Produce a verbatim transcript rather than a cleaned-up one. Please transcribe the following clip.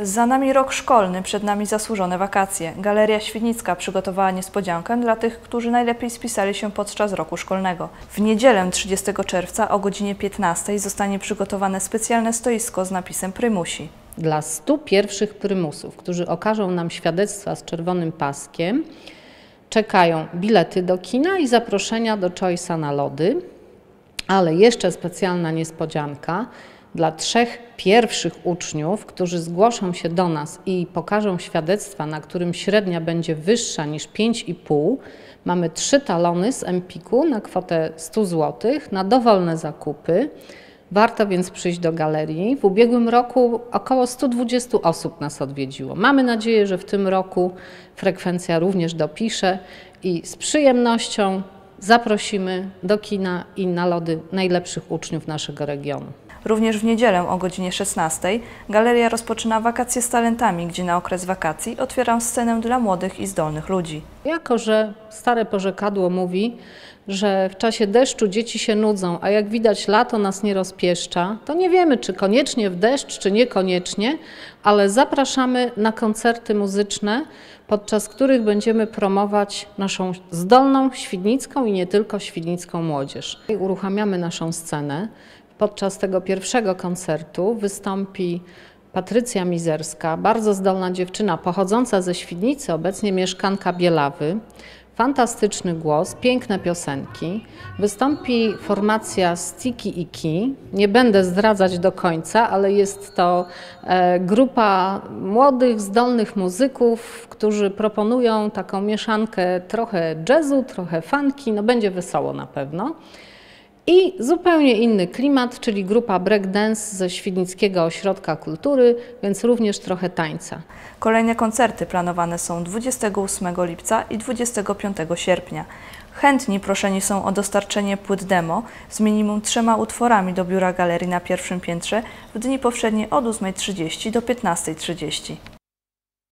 Za nami rok szkolny, przed nami zasłużone wakacje. Galeria Świdnicka przygotowała niespodziankę dla tych, którzy najlepiej spisali się podczas roku szkolnego. W niedzielę trzydziestego czerwca o godzinie piętnastej zostanie przygotowane specjalne stoisko z napisem Prymusi. Dla stu pierwszych prymusów, którzy okażą nam świadectwa z czerwonym paskiem, czekają bilety do kina i zaproszenia do Choice'a na lody, ale jeszcze specjalna niespodzianka. Dla trzech pierwszych uczniów, którzy zgłoszą się do nas i pokażą świadectwa, na którym średnia będzie wyższa niż pięć i pół, mamy trzy talony z Empiku na kwotę stu złotych na dowolne zakupy. Warto więc przyjść do galerii. W ubiegłym roku około stu dwudziestu osób nas odwiedziło. Mamy nadzieję, że w tym roku frekwencja również dopisze i z przyjemnością zaprosimy do kina i na lody najlepszych uczniów naszego regionu. Również w niedzielę o godzinie szesnastej galeria rozpoczyna wakacje z talentami, gdzie na okres wakacji otwieram scenę dla młodych i zdolnych ludzi. Jako że stare porzekadło mówi, że w czasie deszczu dzieci się nudzą, a jak widać lato nas nie rozpieszcza, to nie wiemy, czy koniecznie w deszcz, czy niekoniecznie, ale zapraszamy na koncerty muzyczne, podczas których będziemy promować naszą zdolną świdnicką i nie tylko świdnicką młodzież. Uruchamiamy naszą scenę. Podczas tego pierwszego koncertu wystąpi Patrycja Mizerska, bardzo zdolna dziewczyna pochodząca ze Świdnicy, obecnie mieszkanka Bielawy. Fantastyczny głos, piękne piosenki. Wystąpi formacja Sticky Icky. Nie będę zdradzać do końca, ale jest to e, grupa młodych, zdolnych muzyków, którzy proponują taką mieszankę trochę jazzu, trochę funky. No będzie wesoło na pewno. I zupełnie inny klimat, czyli grupa breakdance ze Świdnickiego Ośrodka Kultury, więc również trochę tańca. Kolejne koncerty planowane są dwudziestego ósmego lipca i dwudziestego piątego sierpnia. Chętni proszeni są o dostarczenie płyt demo z minimum trzema utworami do biura galerii na pierwszym piętrze w dni powszednie od ósmej trzydzieści do piętnastej trzydzieści.